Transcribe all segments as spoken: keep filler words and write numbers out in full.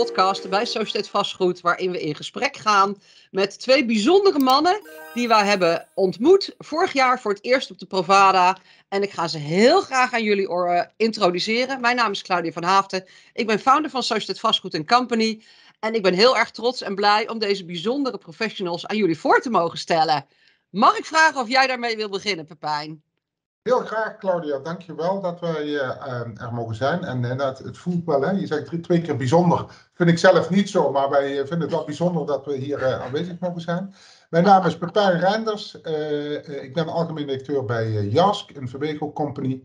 podcast bij Sociëteit Vastgoed, waarin we in gesprek gaan met twee bijzondere mannen die wij hebben ontmoet vorig jaar voor het eerst op de Provada. En ik ga ze heel graag aan jullie uh, introduceren. Mijn naam is Claudia van Haafden. Ik ben founder van Sociëteit Vastgoed en Company. En ik ben heel erg trots en blij om deze bijzondere professionals aan jullie voor te mogen stellen. Mag ik vragen of jij daarmee wil beginnen, Pepijn? Heel graag, Claudia. Dankjewel dat wij uh, er mogen zijn. En uh, het, het voelt wel, hè? Je zegt drie, twee keer bijzonder. Vind ik zelf niet zo, maar wij vinden het wel bijzonder dat we hier uh, aanwezig mogen zijn. Mijn naam is Pepijn Reinders. Uh, uh, ik ben algemeen directeur bij uh, Jask, een Verbeco company.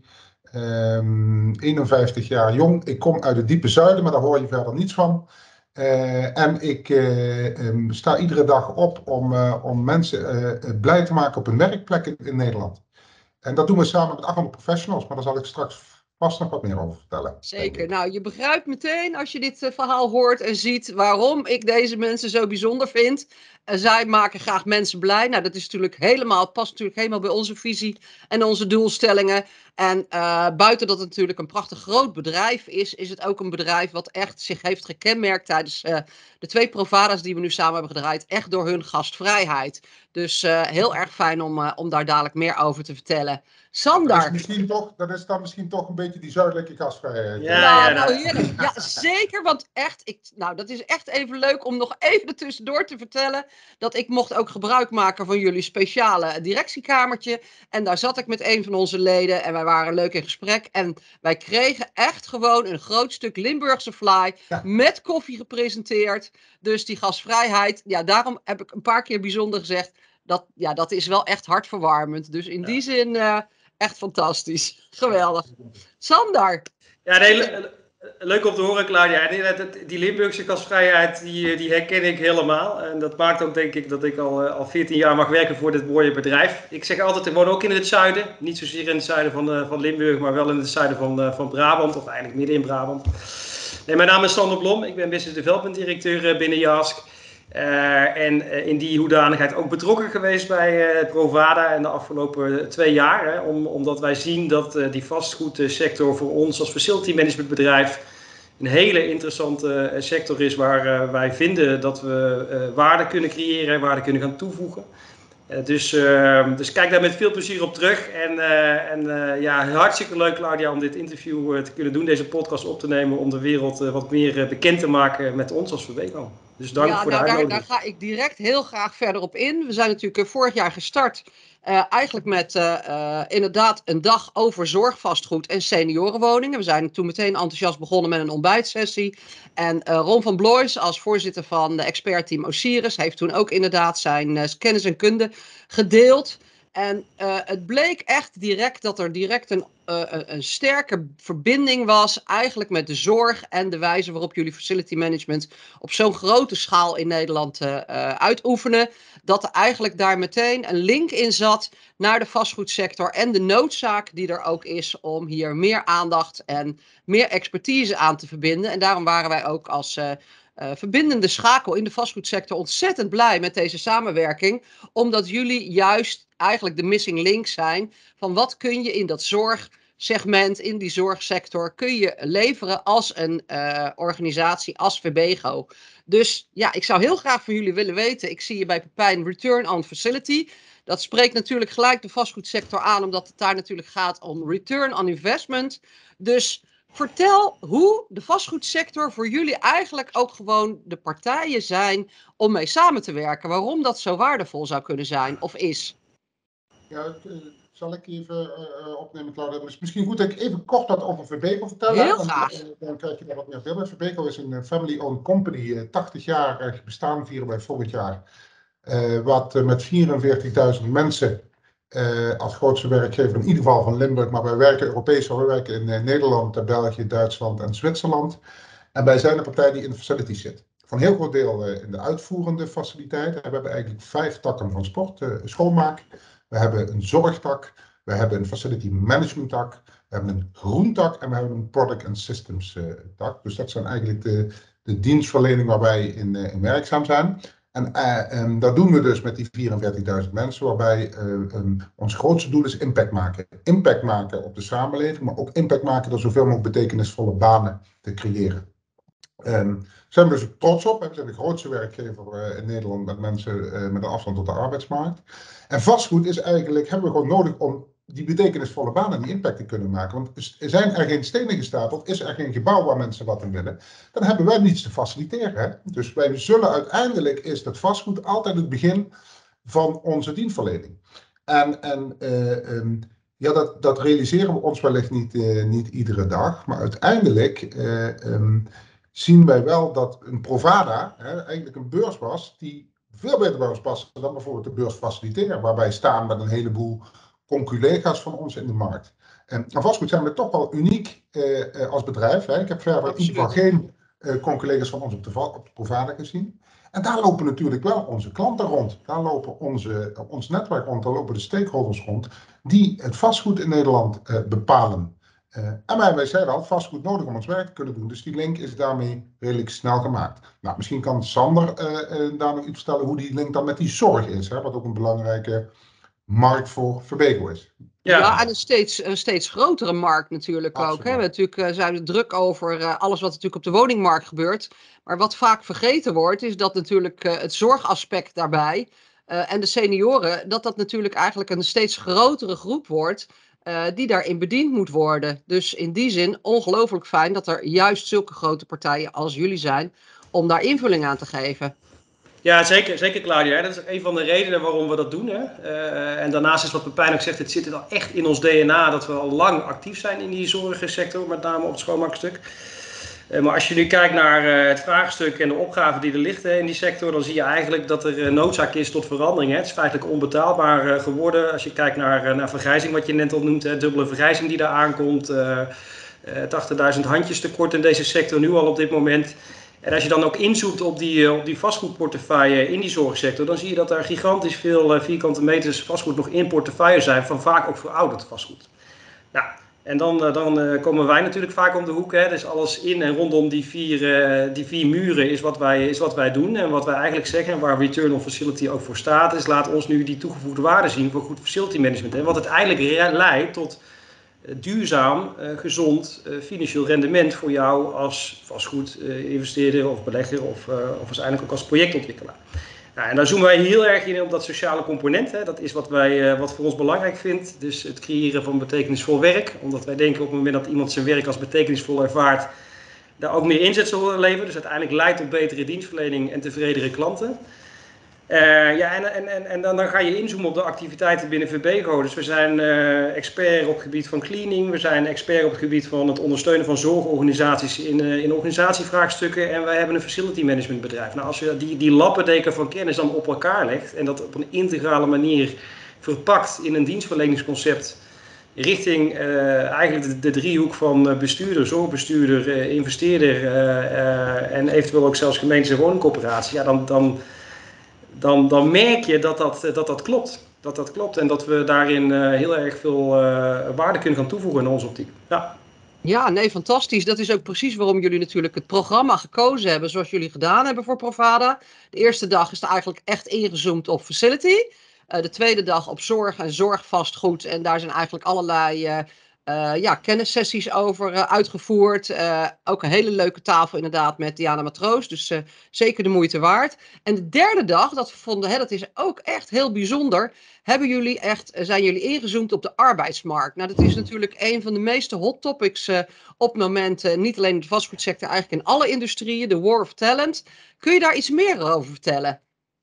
Um, eenenvijftig jaar jong. Ik kom uit het diepe zuiden, maar daar hoor je verder niets van. Uh, en ik uh, um, sta iedere dag op om, uh, om mensen uh, blij te maken op hun werkplek in, in Nederland. En dat doen we samen met achthonderd professionals, maar daar zal ik straks vast nog wat meer over vertellen. Zeker. Nou, je begrijpt meteen als je dit uh, verhaal hoort en ziet waarom ik deze mensen zo bijzonder vind. Uh, zij maken graag mensen blij. Nou, dat is natuurlijk helemaal, past natuurlijk helemaal bij onze visie en onze doelstellingen. En uh, buiten dat het natuurlijk een prachtig groot bedrijf is, is het ook een bedrijf wat echt zich heeft gekenmerkt tijdens uh, de twee Provada's die we nu samen hebben gedraaid, echt door hun gastvrijheid. Dus uh, heel erg fijn om, uh, om daar dadelijk meer over te vertellen. Sander. Dat is, misschien toch, dat is dan misschien toch een beetje die zuidelijke gastvrijheid. Ja, ja, nou, heerlijk. Ja, zeker. Want echt, ik, nou, dat is echt even leuk om nog even tussendoor te vertellen dat ik mocht ook gebruik maken van jullie speciale directiekamertje. En daar zat ik met een van onze leden en wij waren leuk in gesprek. En wij kregen echt gewoon een groot stuk Limburgse fly ja. met koffie gepresenteerd. Dus die gastvrijheid, ja, daarom heb ik een paar keer bijzonder gezegd, dat, ja, dat is wel echt hartverwarmend. Dus in ja. die zin uh, echt fantastisch. Geweldig. Sander. Ja, nee, le leuk om te horen, Claudia. Die Limburgse gastvrijheid, die, die herken ik helemaal. En dat maakt ook, denk ik, dat ik al, al veertien jaar mag werken voor dit mooie bedrijf. Ik zeg altijd, ik woon ook in het zuiden. Niet zozeer in het zuiden van, uh, van Limburg, maar wel in het zuiden van, uh, van Brabant. Of eigenlijk midden in Brabant. Nee, mijn naam is Sander Blom. Ik ben Business Development Directeur uh, binnen Jask. Uh, en uh, in die hoedanigheid ook betrokken geweest bij uh, Provada in de afgelopen twee jaar. Hè, om, omdat wij zien dat uh, die vastgoedsector voor ons als facility management bedrijf een hele interessante uh, sector is waar uh, wij vinden dat we uh, waarde kunnen creëren, waarde kunnen gaan toevoegen. Uh, dus, uh, dus kijk daar met veel plezier op terug. En, uh, en uh, ja, hartstikke leuk, Claudia, om dit interview uh, te kunnen doen, deze podcast op te nemen, om de wereld uh, wat meer uh, bekend te maken met ons als Verbeco. Dus dank ja, voor nou, de daar, daar ga ik direct heel graag verder op in. We zijn natuurlijk uh, vorig jaar gestart, uh, eigenlijk met uh, uh, inderdaad een dag over zorgvastgoed en seniorenwoningen. We zijn toen meteen enthousiast begonnen met een ontbijtsessie. En uh, Ron van Blois als voorzitter van de expertteam Osiris heeft toen ook inderdaad zijn uh, kennis en kunde gedeeld. En uh, het bleek echt direct dat er direct een, uh, een sterke verbinding was eigenlijk met de zorg en de wijze waarop jullie facility management op zo'n grote schaal in Nederland uh, uh, uitoefenen. Dat er eigenlijk daar meteen een link in zat naar de vastgoedsector en de noodzaak die er ook is om hier meer aandacht en meer expertise aan te verbinden. En daarom waren wij ook als uh, Uh, verbindende schakel in de vastgoedsector ontzettend blij met deze samenwerking. Omdat jullie juist eigenlijk de missing link zijn van wat kun je in dat zorgsegment, in die zorgsector, kun je leveren als een uh, organisatie, als Verbeco. Dus ja, ik zou heel graag van jullie willen weten, ik zie je bij Pepijn Return on Facility. Dat spreekt natuurlijk gelijk de vastgoedsector aan, omdat het daar natuurlijk gaat om return on investment. Dus vertel hoe de vastgoedsector voor jullie eigenlijk ook gewoon de partijen zijn om mee samen te werken. Waarom dat zo waardevol zou kunnen zijn of is. Ja, uh, zal ik even uh, opnemen, Claudia. Het is misschien goed dat ik even kort wat over Verbeco vertel. Heel dan, graag. Dan, dan krijg je daar wat meer beeld. Verbeco is een family-owned company. Uh, tachtig jaar uh, bestaan vieren wij volgend jaar. Uh, wat uh, met vierenveertigduizend mensen uh, als grootste werkgever in ieder geval van Limburg. Maar wij werken Europees, we werken in uh, Nederland, België, Duitsland en Zwitserland. En wij zijn een partij die in de facilities zit. Van heel groot deel uh, in de uitvoerende faciliteiten. We hebben eigenlijk vijf takken van sport. Uh, schoonmaak. We hebben een zorgtak, we hebben een facility management tak, we hebben een groentak en we hebben een product and systems uh, tak. Dus dat zijn eigenlijk de, de dienstverlening waar wij in, uh, in werkzaam zijn. En uh, um, dat doen we dus met die vierenveertigduizend mensen, waarbij uh, um, ons grootste doel is impact maken. Impact maken op de samenleving, maar ook impact maken door zoveel mogelijk betekenisvolle banen te creëren. Um, zijn we dus trots op. We zijn de grootste werkgever uh, in Nederland met mensen uh, met een afstand tot de arbeidsmarkt. En vastgoed is eigenlijk, hebben we gewoon nodig om die betekenisvolle baan en die impact te kunnen maken. Want zijn er geen stenen gestapeld, is er geen gebouw waar mensen wat in willen, dan hebben wij niets te faciliteren. Hè? Dus wij zullen uiteindelijk, is dat vastgoed altijd het begin van onze dienstverlening. En, en uh, um, ja, dat, dat realiseren we ons wellicht niet, uh, niet iedere dag, maar uiteindelijk uh, um, zien wij wel dat een Provada hè, eigenlijk een beurs was die veel beter bij ons past dan bijvoorbeeld de beurs faciliteren, waar wij staan met een heleboel conculega's van ons in de markt. En vastgoed zijn we toch wel uniek uh, uh, als bedrijf. Hè. Ik heb verder in ieder geval geen uh, conculega's van ons op de, op de Provada gezien. En daar lopen natuurlijk wel onze klanten rond. Daar lopen onze, ons netwerk rond, daar lopen de stakeholders rond, die het vastgoed in Nederland uh, bepalen. Uh, en wij, wij zeiden al, vastgoed nodig om ons werk te kunnen doen. Dus die link is daarmee redelijk snel gemaakt. Nou, misschien kan Sander uh, uh, daar nog iets vertellen hoe die link dan met die zorg is. Hè, wat ook een belangrijke markt voor Verbeko is. Ja, ja en een steeds, een steeds grotere markt natuurlijk Absoluut. ook. Hè. We natuurlijk, uh, zijn er druk over uh, alles wat natuurlijk op de woningmarkt gebeurt. Maar wat vaak vergeten wordt, is dat natuurlijk uh, het zorgaspect daarbij uh, en de senioren, dat dat natuurlijk eigenlijk een steeds grotere groep wordt uh, die daarin bediend moet worden. Dus in die zin ongelooflijk fijn dat er juist zulke grote partijen als jullie zijn om daar invulling aan te geven. Ja, zeker, zeker Claudia. Dat is een van de redenen waarom we dat doen. Hè. Uh, en daarnaast is wat Pepijn ook zegt, het zit al echt in ons D N A dat we al lang actief zijn in die zorgsector, met name op het schoonmaakstuk. Uh, maar als je nu kijkt naar uh, het vraagstuk en de opgaven die er liggen in die sector, dan zie je eigenlijk dat er uh, noodzaak is tot verandering. Hè. Het is feitelijk onbetaalbaar uh, geworden. Als je kijkt naar, uh, naar vergrijzing, wat je net al noemt, hè, dubbele vergrijzing die daar aankomt, uh, uh, tachtigduizend handjes tekort in deze sector nu al op dit moment. En als je dan ook inzoomt op die, op die vastgoedportefeuille in die zorgsector, dan zie je dat er gigantisch veel vierkante meters vastgoed nog in portefeuille zijn, van vaak ook verouderd vastgoed. Nou, en dan, dan komen wij natuurlijk vaak om de hoek. Hè. Dus alles in en rondom die vier, die vier muren is wat, wij, is wat wij doen. En wat wij eigenlijk zeggen, waar Return on Facility ook voor staat, is laat ons nu die toegevoegde waarde zien voor goed facility management. En wat uiteindelijk leidt tot duurzaam, uh, gezond, uh, financieel rendement voor jou als vastgoed uh, investeerder of belegger of, uh, of waarschijnlijk ook als projectontwikkelaar. Nou, en daar zoomen wij heel erg in op dat sociale component. Hè. Dat is wat, wij, uh, wat voor ons belangrijk vindt. Dus het creëren van betekenisvol werk. Omdat wij denken op het moment dat iemand zijn werk als betekenisvol ervaart, daar ook meer inzet zal leveren. Dus uiteindelijk leidt tot betere dienstverlening en tevredere klanten. Uh, ja, en, en, en, en dan, dan ga je inzoomen op de activiteiten binnen Verbeko. Dus we zijn uh, expert op het gebied van cleaning. We zijn expert op het gebied van het ondersteunen van zorgorganisaties in, uh, in organisatievraagstukken. En wij hebben een facility management bedrijf. Nou, als je die, die lappendeken van kennis dan op elkaar legt en dat op een integrale manier verpakt in een dienstverleningsconcept richting uh, eigenlijk de, de driehoek van bestuurder, zorgbestuurder, uh, investeerder uh, uh, en eventueel ook zelfs gemeentes- en woningcoöperatie, ja, dan... dan Dan, dan merk je dat dat, dat dat klopt. Dat dat klopt en dat we daarin uh, heel erg veel uh, waarde kunnen gaan toevoegen in onze optiek. Ja. Ja, nee, fantastisch. Dat is ook precies waarom jullie natuurlijk het programma gekozen hebben zoals jullie gedaan hebben voor Provada. De eerste dag is er eigenlijk echt ingezoomd op facility. Uh, de tweede dag op zorg en zorgvastgoed. En daar zijn eigenlijk allerlei uh, uh, ja, kennissessies over uh, uitgevoerd. Uh, ook een hele leuke tafel inderdaad met Diana Matroos. Dus uh, zeker de moeite waard. En de derde dag, dat we vonden, hè, dat is ook echt heel bijzonder. Hebben jullie echt, zijn jullie ingezoomd op de arbeidsmarkt? Nou, dat is natuurlijk een van de meeste hot topics uh, op het moment. Uh, niet alleen in de vastgoedsector, eigenlijk in alle industrieën. De war of talent. Kun je daar iets meer over vertellen?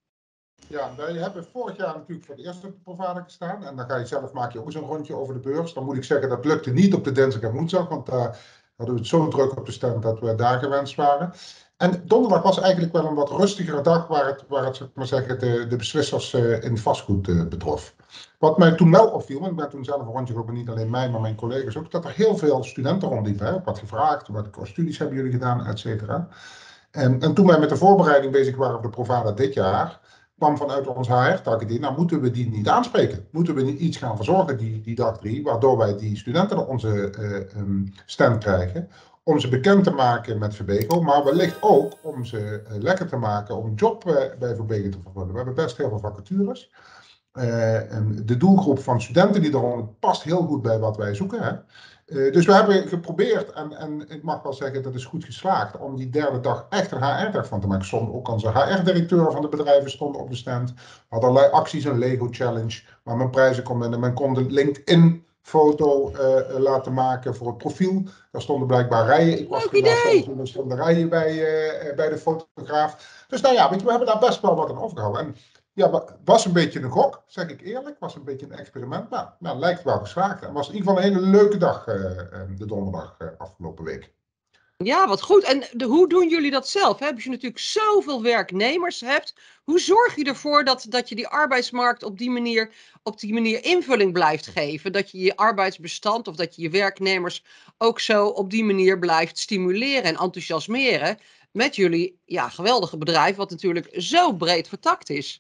Ja, wij hebben vorig jaar natuurlijk voor de eerste Provada gestaan. En dan ga je zelf, maak je ook eens een rondje over de beurs. Dan moet ik zeggen, dat lukte niet op de dinsdag en woensdag. Want daar hadden we het zo druk op de stand dat we daar gewenst waren. En donderdag was eigenlijk wel een wat rustigere dag waar het, waar het maar zeggen, de, de beslissers uh, in vastgoed uh, betrof. Wat mij toen wel opviel, want ik ben toen zelf een rondje gelopen, niet alleen mij, maar mijn collega's ook, dat er heel veel studenten rondliepen. Hè, wat gevraagd, wat studies hebben jullie gedaan, et cetera. En, en toen wij met de voorbereiding bezig waren op de Provada dit jaar, kwam vanuit ons H R-tak idee, nou moeten we die niet aanspreken. Moeten we niet iets gaan verzorgen die, die dag drie, waardoor wij die studenten op onze uh, um, stand krijgen. Om ze bekend te maken met Verbeko, maar wellicht ook om ze uh, lekker te maken om een job uh, bij Verbeko te vervullen. We hebben best heel veel vacatures. Uh, en de doelgroep van studenten die eronder past heel goed bij wat wij zoeken. Hè. Uh, dus we hebben geprobeerd, en, en ik mag wel zeggen dat is goed geslaagd, om die derde dag echt een H R-dag van te maken. Stond ook onze H R-directeur van de bedrijven stond op de stand. We hadden allerlei acties, een Lego Challenge, waar men prijzen kon winnen. Men kon de LinkedIn-foto uh, laten maken voor het profiel. Daar stonden blijkbaar rijen. Ik was toen er stonden rijen bij, uh, bij de fotograaf. Dus nou ja, weet je, we hebben daar best wel wat aan overgehouden. En, ja, het was een beetje een gok, zeg ik eerlijk. was een beetje een experiment. Nou, nou lijkt wel geslaagd. Het was in ieder geval een hele leuke dag, uh, de donderdag uh, afgelopen week. Ja, wat goed. En de, hoe doen jullie dat zelf? Hè? Als je natuurlijk zoveel werknemers hebt, hoe zorg je ervoor dat, dat je die arbeidsmarkt op die, manier, op die manier invulling blijft geven? Dat je je arbeidsbestand of dat je je werknemers ook zo op die manier blijft stimuleren en enthousiasmeren met jullie ja, geweldige bedrijf, wat natuurlijk zo breed vertakt is?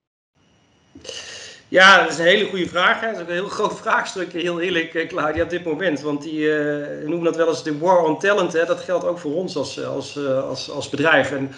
Ja, dat is een hele goede vraag. Hè. Dat is ook een heel groot vraagstuk, heel eerlijk, Claudia, op dit moment. Want die uh, noemen dat wel eens de war on talent. Hè. Dat geldt ook voor ons als, als, als, als bedrijf. En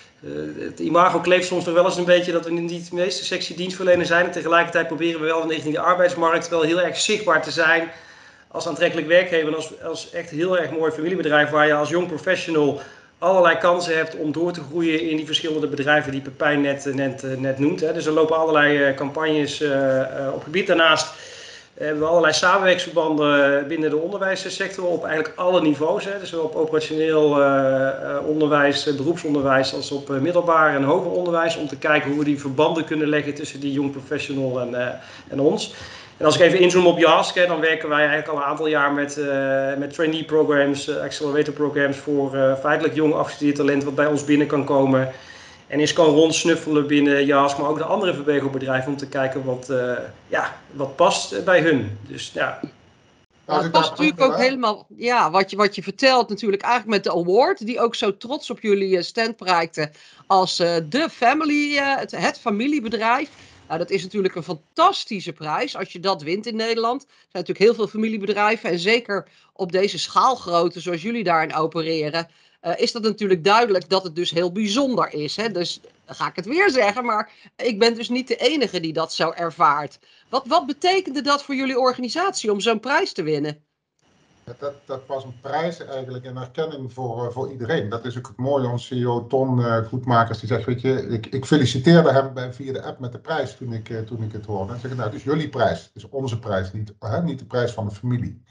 uh, het imago kleeft soms nog wel eens een beetje dat we niet de meeste sexy dienstverlener zijn. En tegelijkertijd proberen we wel richting de arbeidsmarkt wel heel erg zichtbaar te zijn als aantrekkelijk werkgever. En als, als echt heel erg mooi familiebedrijf waar je als jong professional allerlei kansen hebt om door te groeien in die verschillende bedrijven die Pepijn net, net, net noemt. Hè. Dus er lopen allerlei campagnes uh, uh, op gebied. Daarnaast uh, hebben we allerlei samenwerksverbanden binnen de onderwijssector op eigenlijk alle niveaus. Hè. Dus op operationeel uh, uh, onderwijs, beroepsonderwijs als op uh, middelbaar en hoger onderwijs. Om te kijken hoe we die verbanden kunnen leggen tussen die jong professional en, uh, en ons. En als ik even inzoom op Jask, hè, dan werken wij eigenlijk al een aantal jaar met, uh, met trainee programs, uh, accelerator programs voor uh, feitelijk jong afgestudeerd talent wat bij ons binnen kan komen. En eens kan rondsnuffelen binnen Jask, maar ook de andere Verbego-bedrijven om te kijken wat, uh, ja, wat past bij hun. Dus ja. Nou, dat past natuurlijk ook helemaal, ja, wat je, wat je vertelt natuurlijk eigenlijk met de award, die ook zo trots op jullie stand prijkte als uh, de family, uh, het, het familiebedrijf. Nou, dat is natuurlijk een fantastische prijs als je dat wint in Nederland. Er zijn natuurlijk heel veel familiebedrijven en zeker op deze schaalgrootte zoals jullie daarin opereren, uh, is dat natuurlijk duidelijk dat het dus heel bijzonder is. Hè? Dus dan ga ik het weer zeggen, maar ik ben dus niet de enige die dat zo ervaart. Wat, wat betekende dat voor jullie organisatie om zo'n prijs te winnen? Dat, dat was een prijs eigenlijk, een erkenning voor, uh, voor iedereen. Dat is ook het mooie, onze C E O Ton uh, Goedmakers, die zegt, weet je, ik, ik feliciteerde hem bij, via de app met de prijs toen ik, uh, toen ik het hoorde. En zeg, nou, het is jullie prijs, het is onze prijs, niet, uh, niet de prijs van de familie.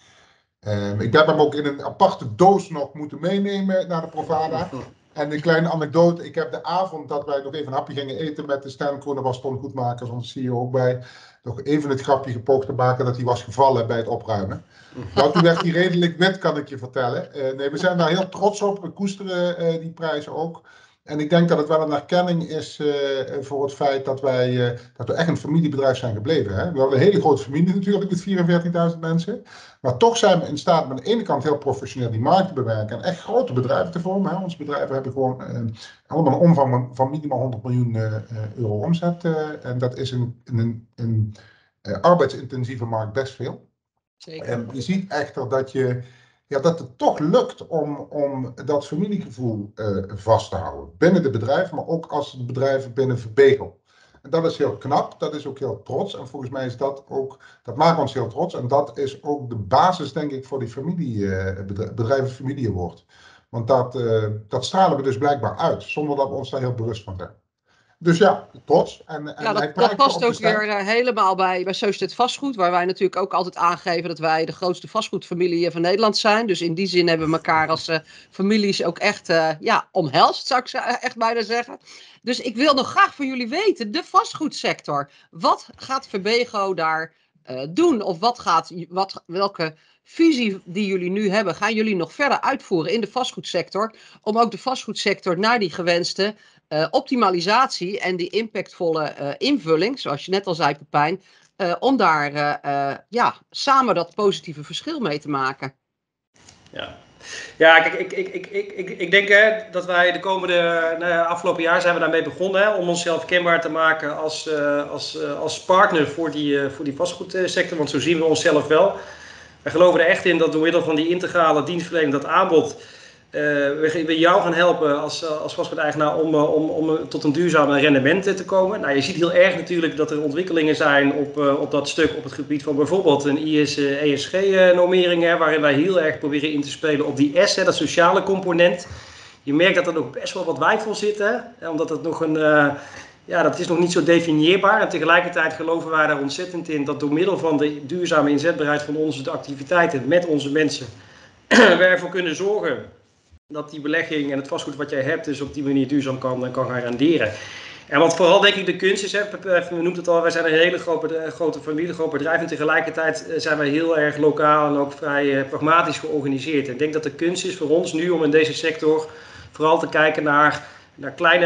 Uh, ik heb hem ook in een aparte doos nog moeten meenemen naar de Provada. En een kleine anekdote, ik heb de avond dat wij nog even een hapje gingen eten met de Stan, daar was Ton Goedmakers, onze C E O, ook bij, nog even het grapje gepoogd te maken dat hij was gevallen bij het opruimen. Nou, toen werd hij redelijk wit, kan ik je vertellen. Uh, nee, we zijn daar heel trots op, we koesteren uh, die prijs ook. En ik denk dat het wel een erkenning is uh, voor het feit dat wij uh, dat we echt een familiebedrijf zijn gebleven. Hè? We hebben een hele grote familie natuurlijk met vierenveertigduizend mensen. Maar toch zijn we in staat om aan de ene kant heel professioneel die markt te bewerken en echt grote bedrijven te vormen. Hè? Onze bedrijven hebben gewoon uh, allemaal een omvang van minimaal honderd miljoen uh, euro omzet. Uh, en dat is een, een, een, een uh, arbeidsintensieve markt best veel. Zeker. En je ziet echter dat, je, ja, dat het toch lukt om, om dat familiegevoel uh, vast te houden. Binnen de bedrijven, maar ook als de bedrijven binnen Verbego. En dat is heel knap, dat is ook heel trots. En volgens mij is dat ook, dat maakt ons heel trots. En dat is ook de basis, denk ik, voor die familie, uh, bedrijf, bedrijven familie wordt. Want dat, uh, dat stralen we dus blijkbaar uit, zonder dat we ons daar heel bewust van zijn. Dus ja, trots. En, en ja, dat, dat past ook weer uh, helemaal bij, bij Sociëteit Vastgoed, waar wij natuurlijk ook altijd aangeven dat wij de grootste vastgoedfamilie van Nederland zijn. Dus in die zin hebben we elkaar als uh, families ook echt uh, ja, omhelst, zou ik echt bijna zeggen. Dus ik wil nog graag van jullie weten, de vastgoedsector. Wat gaat Verbego daar uh, doen? Of wat gaat, wat, welke visie die jullie nu hebben, gaan jullie nog verder uitvoeren in de vastgoedsector, om ook de vastgoedsector naar die gewenste uh, optimalisatie en die impactvolle uh, invulling, zoals je net al zei, Pepijn, uh, om daar uh, uh, ja, samen dat positieve verschil mee te maken? Ja. Ja, kijk, ik, ik, ik, ik, ik denk hè, dat wij de komende nou, afgelopen jaar zijn we daarmee begonnen hè, om onszelf kenbaar te maken als, uh, als, uh, als partner voor die, uh, voor die vastgoedsector, want zo zien we onszelf wel. Wij geloven er echt in dat door middel van die integrale dienstverlening, dat aanbod, we willen jou gaan helpen als, als vastgoedeigenaar om, om, om tot een duurzaam rendement te komen. Nou, je ziet heel erg natuurlijk dat er ontwikkelingen zijn op, op dat stuk op het gebied van bijvoorbeeld een I S E S G-normering, waarin wij heel erg proberen in te spelen op die S, hè, dat sociale component. Je merkt dat er nog best wel wat wijfel zit, hè, omdat het nog een... Uh, Ja, dat is nog niet zo definieerbaar en tegelijkertijd geloven wij daar ontzettend in dat door middel van de duurzame inzetbaarheid van onze activiteiten met onze mensen we ervoor kunnen zorgen dat die belegging en het vastgoed wat jij hebt dus op die manier duurzaam kan, kan gaan renderen. En wat vooral denk ik de kunst is, hè, we noemt het al, wij zijn een hele grote, grote familie, groot bedrijf en tegelijkertijd zijn wij heel erg lokaal en ook vrij uh, pragmatisch georganiseerd. En ik denk dat de kunst is voor ons nu om in deze sector vooral te kijken naar naar kleine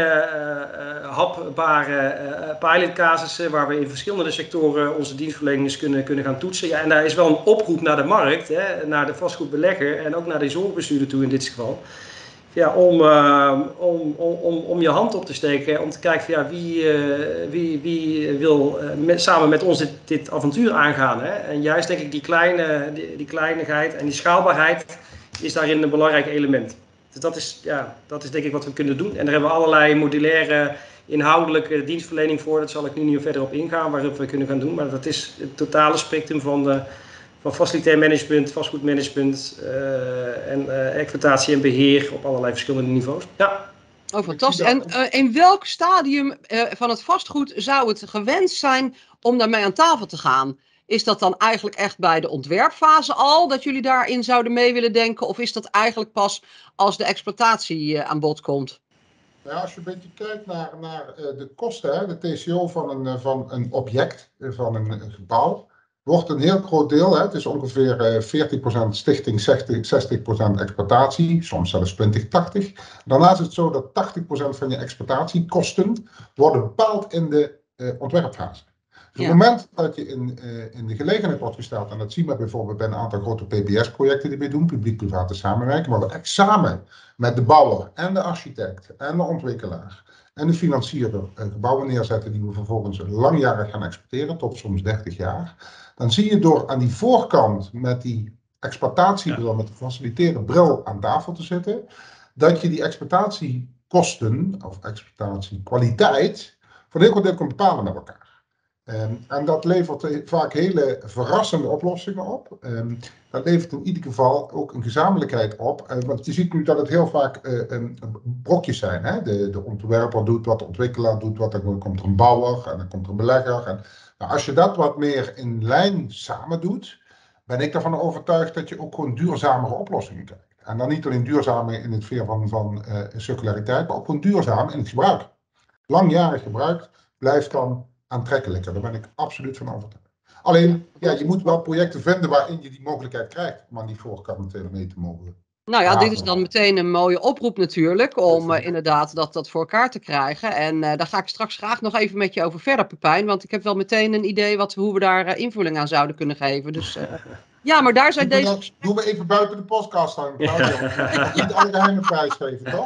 uh, uh, hapbare uh, pilotcasussen waar we in verschillende sectoren onze dienstverleners kunnen, kunnen gaan toetsen. Ja, en daar is wel een oproep naar de markt, hè, naar de vastgoedbelegger en ook naar de zorgbestuurder toe in dit geval. Ja, om, uh, om, om, om je hand op te steken, om te kijken van, ja, wie, uh, wie, wie wil uh, met, samen met ons dit, dit avontuur aangaan. Hè? En juist denk ik die, kleine, die, die kleinigheid en die schaalbaarheid is daarin een belangrijk element. Dus dat is, ja, dat is denk ik wat we kunnen doen. En daar hebben we allerlei modulaire inhoudelijke dienstverlening voor. Dat zal ik nu niet verder op ingaan waarop we kunnen gaan doen. Maar dat is het totale spectrum van, de, van facilitair management, vastgoedmanagement uh, en uh, exploitatie en beheer op allerlei verschillende niveaus. Ja. Oh, fantastisch. En uh, in welk stadium uh, van het vastgoed zou het gewenst zijn om daarmee aan tafel te gaan? Is dat dan eigenlijk echt bij de ontwerpfase al, dat jullie daarin zouden mee willen denken? Of is dat eigenlijk pas als de exploitatie uh, aan bod komt? Nou, als je een beetje kijkt naar, naar uh, de kosten, hè, de T C O van een, van een object, van een, een gebouw, wordt een heel groot deel, hè, het is ongeveer uh, veertig procent stichting, zestig procent exploitatie, soms zelfs twintig, tachtig. Daarnaast is het zo dat tachtig procent van je exploitatiekosten worden bepaald in de uh, ontwerpfase. Op het ja. moment dat je in, uh, in de gelegenheid wordt gesteld, en dat zien we bijvoorbeeld bij een aantal grote P B S-projecten die we doen, publiek-private samenwerking, waar we echt samen met de bouwer en de architect en de ontwikkelaar en de financierder uh, gebouwen neerzetten die we vervolgens langjarig gaan exporteren, tot soms dertig jaar. Dan zie je door aan die voorkant met die exploitatiebril, ja. met de faciliterende bril aan tafel te zitten, dat je die exploitatiekosten of exploitatiekwaliteit voor een heel groot deel kan bepalen met elkaar. Um, en dat levert vaak hele verrassende oplossingen op. Um, dat levert in ieder geval ook een gezamenlijkheid op. Uh, want je ziet nu dat het heel vaak uh, um, brokjes zijn. Hè? De, de ontwerper doet wat de ontwikkelaar doet, wat, dan komt er een bouwer en dan komt er een belegger. En, nou, als je dat wat meer in lijn samen doet, ben ik ervan overtuigd dat je ook gewoon duurzamere oplossingen krijgt. En dan niet alleen duurzamer in het veer van, van uh, circulariteit, maar ook gewoon duurzaam in het gebruik. Langjarig gebruik blijft dan aantrekkelijker, daar ben ik absoluut van overtuigd. Alleen, ja, je moet wel projecten vinden waarin je die mogelijkheid krijgt om aan die voorkant mee te mogen. Nou ja, dit is dan meteen een mooie oproep natuurlijk, om uh, inderdaad dat, dat voor elkaar te krijgen. En uh, daar ga ik straks graag nog even met je over verder, Pepijn, want ik heb wel meteen een idee wat, hoe we daar uh, invulling aan zouden kunnen geven. Dus uh, ja, maar daar zijn doe deze... Dat, doen we even buiten de podcast dan, Claudia. Ja. Niet alle geheime prijs geven, toch?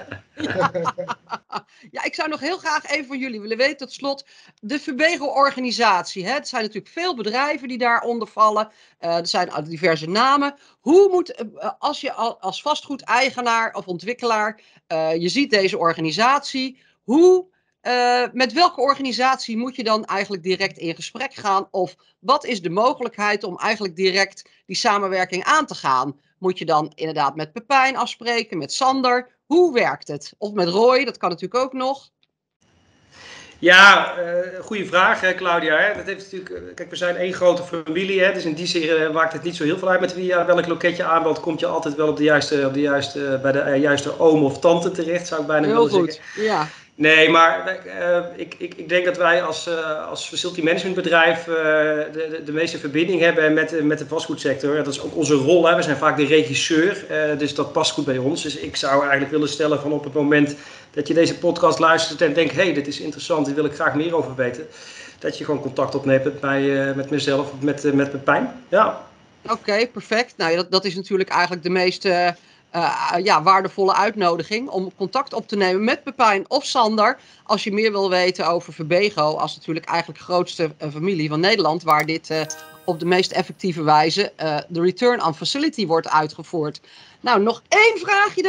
Ja, ik zou nog heel graag even van jullie willen weten, tot slot, de Verbego-organisatie. Hè? Het zijn natuurlijk veel bedrijven die daaronder vallen. Uh, er zijn diverse namen. Hoe moet, uh, als je als vastgoedeigenaar of ontwikkelaar, uh, je ziet deze organisatie, hoe, uh, met welke organisatie moet je dan eigenlijk direct in gesprek gaan? Of wat is de mogelijkheid om eigenlijk direct die samenwerking aan te gaan? Moet je dan inderdaad met Pepijn afspreken, met Sander? Hoe werkt het? Of met Roy, dat kan natuurlijk ook nog. Ja, uh, goede vraag, hè, Claudia. Hè? Dat heeft natuurlijk, kijk, we zijn één grote familie, hè? Dus in die zin uh, maakt het niet zo heel veel uit met wie je welk loketje aanbelt. Komt je altijd wel op de juiste, op de juiste, bij de uh, juiste oom of tante terecht, zou ik bijna heel willen goed. zeggen. Ja. Nee, maar uh, ik, ik, ik denk dat wij als, uh, als facility managementbedrijf uh, de, de, de meeste verbinding hebben met, met de vastgoedsector. Dat is ook onze rol. Hè. We zijn vaak de regisseur, uh, dus dat past goed bij ons. Dus ik zou eigenlijk willen stellen van op het moment dat je deze podcast luistert en denkt, hé, hey, dit is interessant, hier wil ik graag meer over weten. Dat je gewoon contact opneemt met mij, uh, met mezelf of met, uh, met Pepijn. Ja. Oké, okay, perfect. Nou, dat, dat is natuurlijk eigenlijk de meest uh, uh, ja, waardevolle uitnodiging om contact op te nemen met Pepijn of Sander. Als je meer wil weten over Verbego, als natuurlijk eigenlijk de grootste uh, familie van Nederland, waar dit uh, op de meest effectieve wijze uh, de return on facility wordt uitgevoerd. Nou, nog één vraagje dan.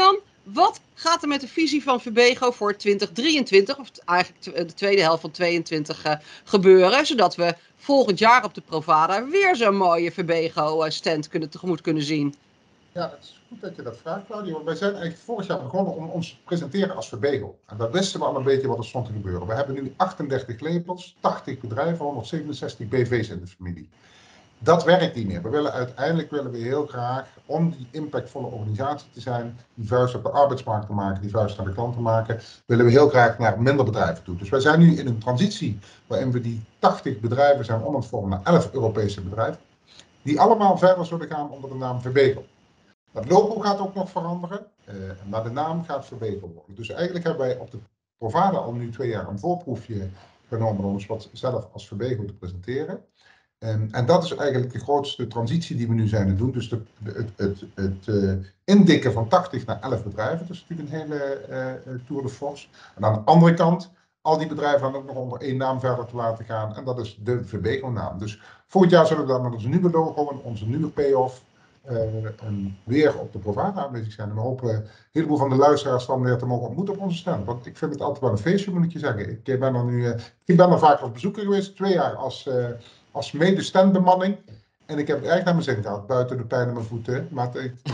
Wat gaat er met de visie van Verbego voor twintig drieëntwintig, of eigenlijk de tweede helft van tweeëntwintig, uh, gebeuren, zodat we volgend jaar op de Provada weer zo'n mooie Verbego-stand kunnen, tegemoet kunnen zien? Ja, het is goed dat je dat vraagt, Claudia. Want wij zijn eigenlijk vorig jaar begonnen om ons te presenteren als Verbego. En daar wisten we al een beetje wat er stond te gebeuren. We hebben nu achtendertig labels, tachtig bedrijven, honderdzevenenzestig B V's in de familie. Dat werkt niet meer. We willen uiteindelijk willen we heel graag, om die impactvolle organisatie te zijn, die vuist op de arbeidsmarkt te maken, die vuist naar de klant te maken, willen we heel graag naar minder bedrijven toe. Dus wij zijn nu in een transitie waarin we die tachtig bedrijven zijn om het vormen naar elf Europese bedrijven, die allemaal verder zullen gaan onder de naam Verbego. Dat logo gaat ook nog veranderen, uh, maar de naam gaat Verbego worden. Dus eigenlijk hebben wij op de Provada al nu twee jaar een voorproefje genomen om ons wat zelf als Verbego te presenteren. En, en dat is eigenlijk de grootste transitie die we nu zijn aan het doen. Dus de, de, het, het, het uh, indikken van tachtig naar elf bedrijven, dat is natuurlijk een hele uh, tour de force. En aan de andere kant, al die bedrijven dan ook nog onder één naam verder te laten gaan. En dat is de Verbego-naam. Dus volgend jaar zullen we dan met onze nieuwe logo en onze nieuwe payoff uh, en weer op de Provada aanwezig zijn. En we hopen een heleboel van de luisteraars dan weer te mogen ontmoeten op onze stand. Want ik vind het altijd wel een feestje, moet ik je zeggen. Ik ben er nu, uh, ik ben er vaak als bezoeker geweest, twee jaar als... Uh, als medestandbemanning. En ik heb het eigenlijk naar mijn zin gehad, buiten de pijn in mijn voeten. Maar dat, dat,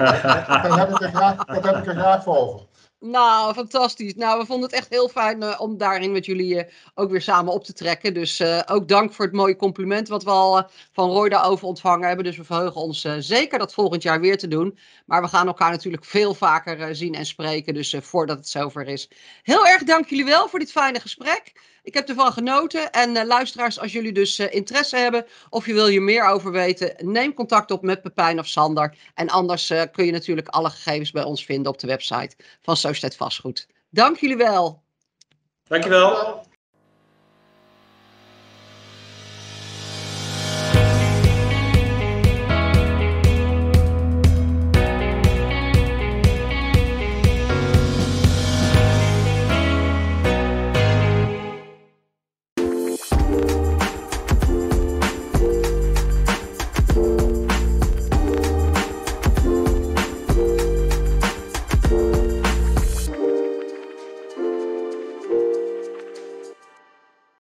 dat, heb ik er graag, dat heb ik er graag voor over. Nou, fantastisch. Nou, we vonden het echt heel fijn uh, om daarin met jullie uh, ook weer samen op te trekken. Dus uh, ook dank voor het mooie compliment wat we al uh, van Roy daarover ontvangen hebben. Dus we verheugen ons uh, zeker dat volgend jaar weer te doen. Maar we gaan elkaar natuurlijk veel vaker uh, zien en spreken. Dus uh, voordat het zover is. Heel erg dank jullie wel voor dit fijne gesprek. Ik heb ervan genoten. En uh, luisteraars, als jullie dus uh, interesse hebben of je wil hier meer over weten, neem contact op met Pepijn of Sander. En anders uh, kun je natuurlijk alle gegevens bij ons vinden op de website van Sociëteit Vastgoed. Dank jullie wel. Dankjewel.